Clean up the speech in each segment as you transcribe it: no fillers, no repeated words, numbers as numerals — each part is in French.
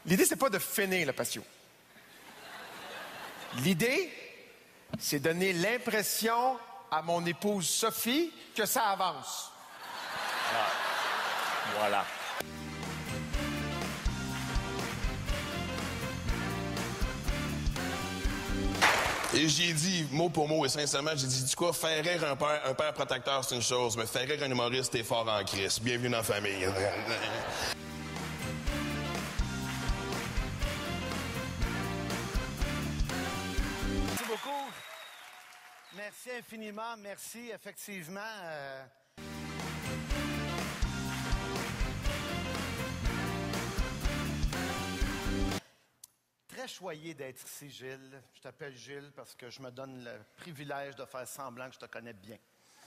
L'idée, c'est pas de finir le patio. L'idée, c'est donner l'impression à mon épouse Sophie que ça avance. Voilà. Et j'ai dit, mot pour mot, et sincèrement, j'ai dit, du quoi, faire rire un père protecteur, c'est une chose, mais faire rire un humoriste, t'es fort en crise. Bienvenue dans la famille. Merci beaucoup. Merci infiniment. Merci, effectivement. Très choyé d'être ici, Gilles. Je t'appelle Gilles parce que je me donne le privilège de faire semblant que je te connais bien.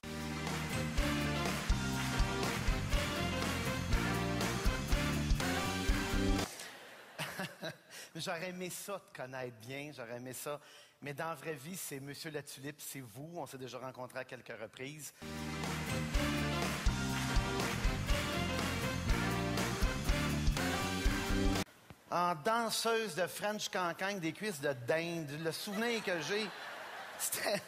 J'aurais aimé ça te connaître bien, j'aurais aimé ça. Mais dans la vraie vie, c'est Monsieur la Tulipe, c'est vous. On s'est déjà rencontrés à quelques reprises. En danseuse de French cancagne des cuisses de dinde. Le souvenir que j'ai, c'était...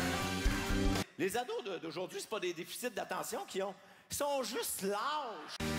Les ados d'aujourd'hui, c'est pas des déficits d'attention qu'ils ont. Ils sont juste lâches.